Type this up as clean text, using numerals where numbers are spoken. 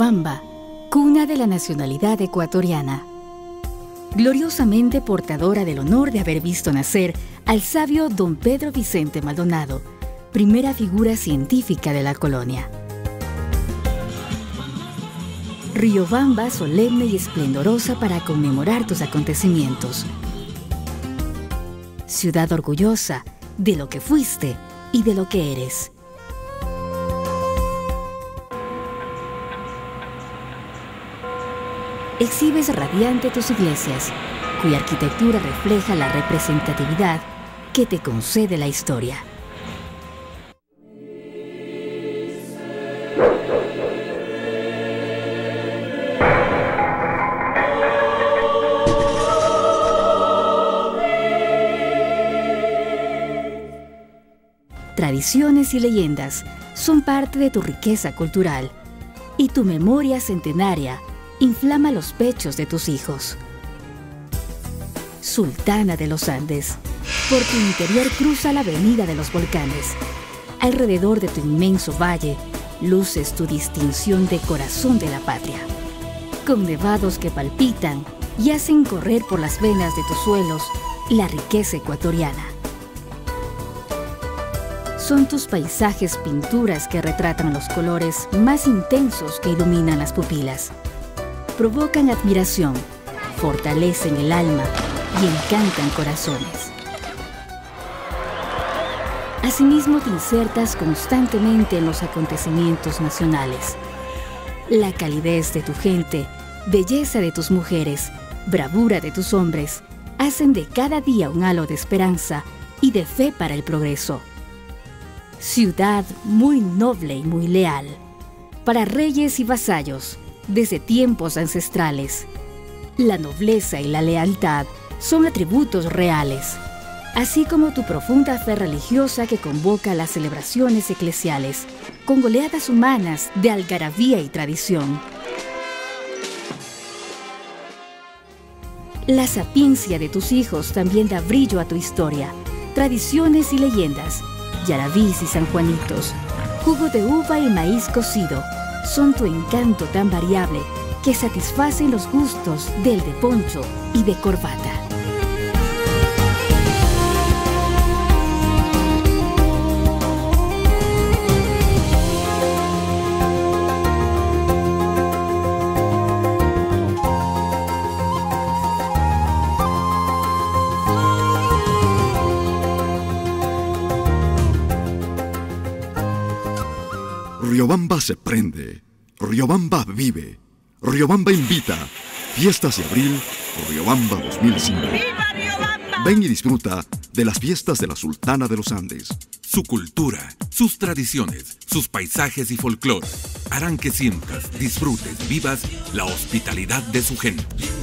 Riobamba, cuna de la nacionalidad ecuatoriana. Gloriosamente portadora del honor de haber visto nacer al sabio don Pedro Vicente Maldonado, primera figura científica de la colonia. Riobamba solemne y esplendorosa para conmemorar tus acontecimientos. Ciudad orgullosa de lo que fuiste y de lo que eres. Exhibes radiante tus iglesias, cuya arquitectura refleja la representatividad que te concede la historia. Tradiciones y leyendas son parte de tu riqueza cultural y tu memoria centenaria inflama los pechos de tus hijos. Sultana de los Andes, por tu interior cruza la avenida de los volcanes. Alrededor de tu inmenso valle, luces tu distinción de corazón de la patria. Con nevados que palpitan y hacen correr por las venas de tus suelos la riqueza ecuatoriana. Son tus paisajes pinturas que retratan los colores más intensos que iluminan las pupilas. Provocan admiración, fortalecen el alma y encantan corazones. Asimismo, te insertas constantemente en los acontecimientos nacionales. La calidez de tu gente, belleza de tus mujeres, bravura de tus hombres, hacen de cada día un halo de esperanza y de fe para el progreso. Ciudad muy noble y muy leal, para reyes y vasallos, desde tiempos ancestrales. La nobleza y la lealtad son atributos reales, así como tu profunda fe religiosa que convoca las celebraciones eclesiales, con oleadas humanas de algarabía y tradición. La sapiencia de tus hijos también da brillo a tu historia, tradiciones y leyendas, yarabís y sanjuanitos, jugo de uva y maíz cocido, son tu encanto tan variable que satisfacen los gustos del de poncho y de corbata. Riobamba se prende, Riobamba vive, Riobamba invita. Fiestas de abril, Riobamba 2005. ¡Viva Riobamba! Ven y disfruta de las fiestas de la Sultana de los Andes. Su cultura, sus tradiciones, sus paisajes y folclore harán que sientas, disfrutes, vivas la hospitalidad de su gente.